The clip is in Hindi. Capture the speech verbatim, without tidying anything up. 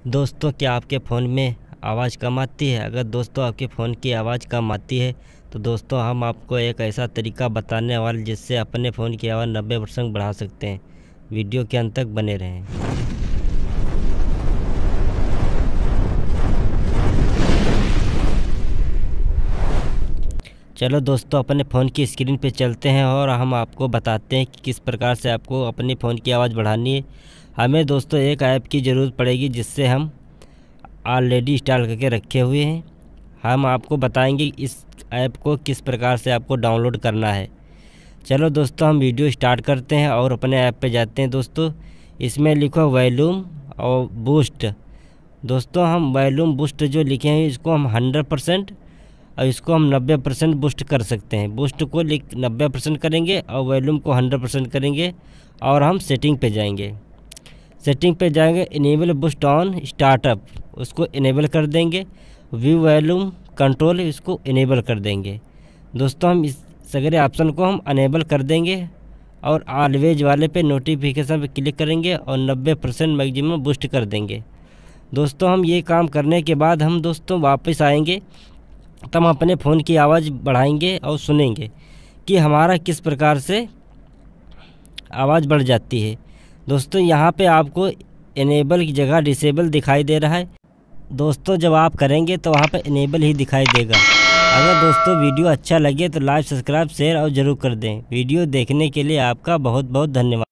दोस्तों, क्या आपके फ़ोन में आवाज़ कम आती है? अगर दोस्तों आपके फ़ोन की आवाज़ कम आती है तो दोस्तों हम आपको एक ऐसा तरीका बताने वाले जिससे अपने फ़ोन की आवाज़ नब्बे परसेंट बढ़ा सकते हैं। वीडियो के अंत तक बने रहें। चलो दोस्तों, अपने फ़ोन की स्क्रीन पे चलते हैं और हम आपको बताते हैं कि किस प्रकार से आपको अपने फ़ोन की आवाज़ बढ़ानी है। हमें दोस्तों एक ऐप की ज़रूरत पड़ेगी जिससे हम ऑलरेडी इंस्टॉल करके रखे हुए हैं। हम आपको बताएंगे इस ऐप को किस प्रकार से आपको डाउनलोड करना है। चलो दोस्तों, हम वीडियो स्टार्ट करते हैं और अपने ऐप पे जाते हैं। दोस्तों, इसमें लिखो वॉल्यूम और बूस्ट। दोस्तों, हम वॉल्यूम बूस्ट जो लिखे हैं इसको हम हंड्रेड परसेंट और इसको हम नब्बे परसेंट बूस्ट कर सकते हैं। बूस्ट को लिख नब्बे परसेंट करेंगे और वॉल्यूम को हंड्रेड परसेंट करेंगे और हम सेटिंग पे जाएंगे। सेटिंग पे जाएंगे, इनेबल बूस्ट ऑन स्टार्टअप, उसको इनेबल कर देंगे। व्यू वॉल्यूम कंट्रोल, इसको इनेबल कर देंगे। दोस्तों, हम इस सगरे ऑप्शन को हम अनेबल कर देंगे और ऑलवेज वाले पे नोटिफिकेशन पे क्लिक करेंगे और नब्बे परसेंट मैक्सिमम बूस्ट कर देंगे। दोस्तों, हम ये काम करने के बाद हम दोस्तों वापस आएंगे तब हम अपने फ़ोन की आवाज़ बढ़ाएंगे और सुनेंगे कि हमारा किस प्रकार से आवाज़ बढ़ जाती है। दोस्तों, यहाँ पे आपको इनेबल की जगह डिसेबल दिखाई दे रहा है। दोस्तों, जब आप करेंगे तो वहाँ पे इनेबल ही दिखाई देगा। अगर दोस्तों वीडियो अच्छा लगे तो लाइक, सब्सक्राइब, शेयर और ज़रूर कर दें। वीडियो देखने के लिए आपका बहुत बहुत धन्यवाद।